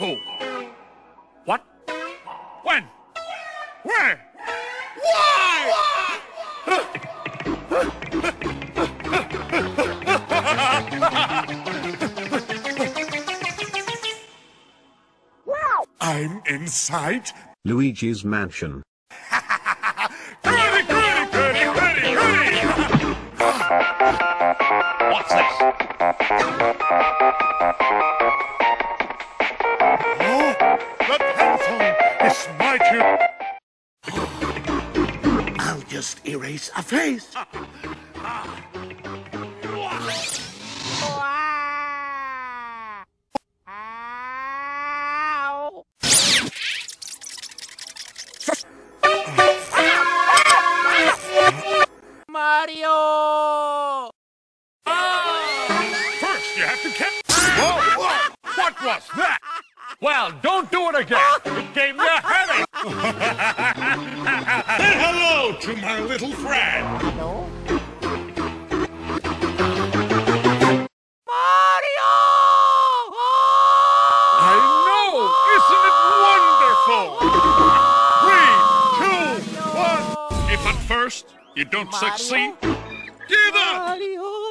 Who? What? When? Where? Why? I'm inside Luigi's mansion. Goody, goody, goody, goody, goody! What's this? Oh, the pencil is my cue. I'll just erase a face. Mario! First, you have to catch. Whoa, whoa! What was that? Well, don't do it again. It gave me a headache. Say hello to my little friend. Hello? Mario! I know! Isn't it wonderful? 3, 2, 1. If at first you don't succeed, give up! Mario!